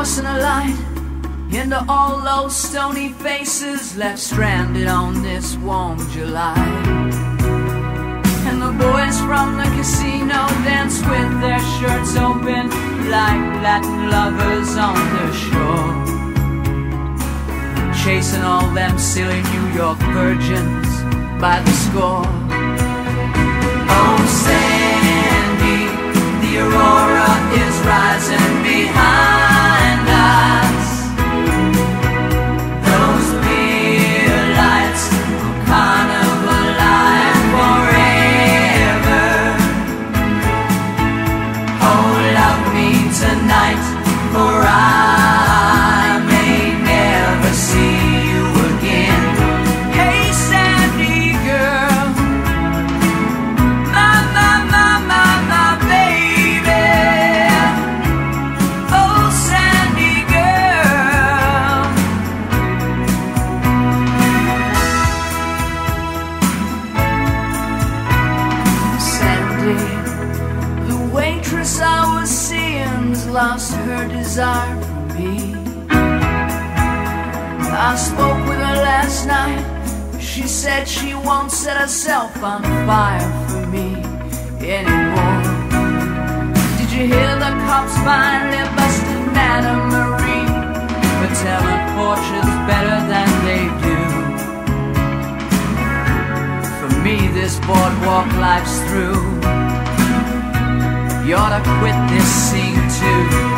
forcing a light into all those stony faces left stranded on this warm July. And the boys from the casino dance with their shirts open like Latin lovers on the shore, chasing all them silly New York virgins by the score. Oh Sandy, the aurora is rising behind us. Those beer lights will carnival life forever. Oh, love me tonight, for I may never see you again. Hey Sandy girl, my baby. Oh Sandy girl. Sandy, the waitress I was seeing's lost her desire for me. I spoke with her last night. She said she won't set herself on fire for me anymore. Did you hear the cops finally busted Madame Marie for telling fortunes better than they do? For me this boardwalk life's through. You ought to quit this scene too.